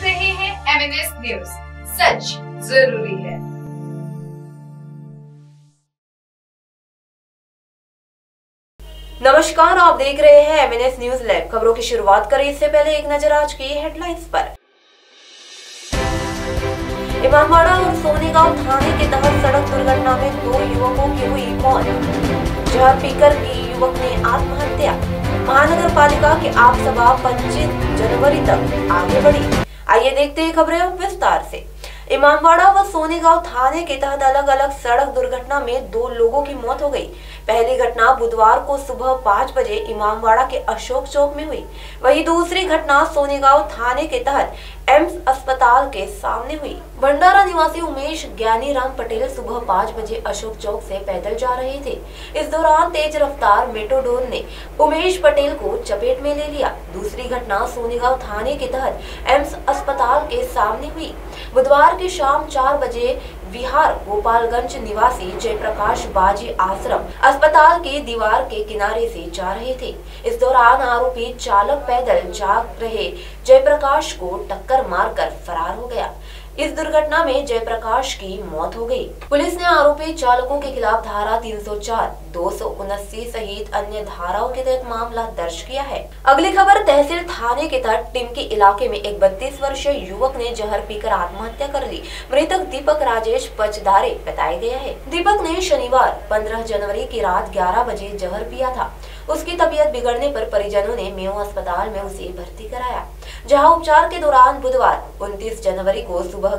रहे हैं MNS news, सच जरूरी है। नमस्कार, आप देख रहे हैं MNS न्यूज लाइव। खबरों की शुरुआत करें इससे पहले एक नजर आज की हेडलाइंस पर। इमामबाड़ा और सोनेगांव थाने के तहत सड़क दुर्घटना में 2 युवकों की हुई मौत। जहर पीकर की युवक ने आत्महत्या। महानगर पालिका की आप सभा 25 जनवरी तक आगे बढ़ी। आइए देखते हैं खबरें विस्तार से। इमामबाड़ा व सोनेगांव थाने के तहत अलग अलग सड़क दुर्घटना में 2 लोगों की मौत हो गई। पहली घटना बुधवार को सुबह 5 बजे इमामबाड़ा के अशोक चौक में हुई। वहीं दूसरी घटना सोनेगांव थाने के तहत एम्स अस्पताल के सामने हुई। भंडारा निवासी उमेश ज्ञानीराम पटेल सुबह 5 बजे अशोक चौक से पैदल जा रहे थे। इस दौरान तेज रफ्तार मेट्रोडोर ने उमेश पटेल को चपेट में ले लिया। दूसरी घटना सोनेगांव थाने के तहत एम्स अस्पताल के सामने हुई। बुधवार की शाम 4 बजे विहार गोपालगंज निवासी जयप्रकाश बाजी आश्रम अस्पताल की दीवार के किनारे से जा रहे थे। इस दौरान आरोपी चालक पैदल जा रहे जयप्रकाश को टक्कर मारकर फरार हो गया। इस दुर्घटना में जयप्रकाश की मौत हो गई। पुलिस ने आरोपी चालकों के खिलाफ धारा 304, 279 सहित अन्य धाराओं के तहत मामला दर्ज किया है। अगली खबर, तहसील थाने के तहत टिमकी इलाके में एक 32 वर्षीय युवक ने जहर पीकर आत्महत्या कर ली। मृतक दीपक राजेश पचदारे बताया गया है। दीपक ने शनिवार 15 जनवरी की रात 11 बजे जहर पिया था। उसकी तबीयत बिगड़ने पर परिजनों ने मेयो अस्पताल में उसे भर्ती कराया, जहां उपचार के दौरान बुधवार 29 जनवरी को सुबह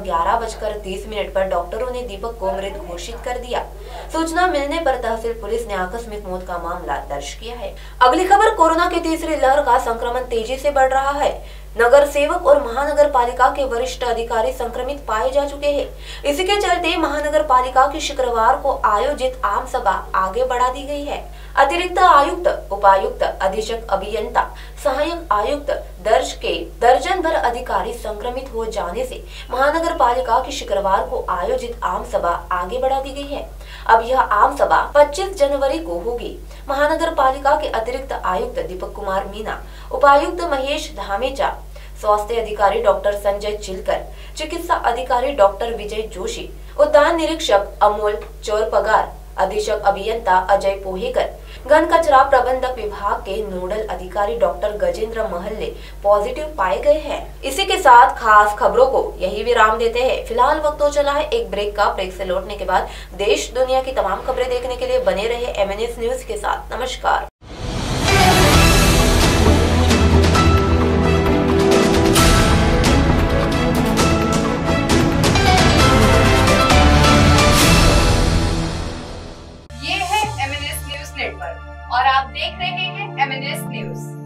11:30 पर डॉक्टरों ने दीपक को मृत घोषित कर दिया। सूचना मिलने पर तहसील पुलिस ने आकस्मिक मौत का मामला दर्ज किया है। अगली खबर, कोरोना की तीसरी लहर का संक्रमण तेजी से बढ़ रहा है। नगर सेवक और महानगर पालिका के वरिष्ठ अधिकारी संक्रमित पाए जा चुके हैं। इसी के चलते महानगर पालिका की शुक्रवार को आयोजित आम सभा आगे बढ़ा दी गई है। अतिरिक्त आयुक्त, उपायुक्त, अधीक्षक अभियंता, सहायक आयुक्त दर्ज के दर्जन भर अधिकारी संक्रमित हो जाने से महानगर पालिका की शुक्रवार को आयोजित आम सभा आगे बढ़ा दी गई है। अब यह आम सभा 25 जनवरी को होगी। महानगर पालिका के अतिरिक्त आयुक्त दीपक कुमार मीना, उपायुक्त महेश धामेचा, स्वास्थ्य अधिकारी डॉक्टर संजय चिलकर, चिकित्सा अधिकारी डॉक्टर विजय जोशी, उद्यान निरीक्षक अमोल चौरपगार, अधीक्षक अभियंता अजय पोहेकर, घन कचरा प्रबंधक विभाग के नोडल अधिकारी डॉक्टर गजेंद्र महल्ले पॉजिटिव पाए गए हैं। इसी के साथ खास खबरों को यही विराम देते हैं। फिलहाल वक्त हो चला है एक ब्रेक का। ब्रेक से लौटने के बाद देश दुनिया की तमाम खबरें देखने के लिए बने रहे MNS न्यूज के साथ। नमस्कार। और आप देख रहे हैं MNS न्यूज।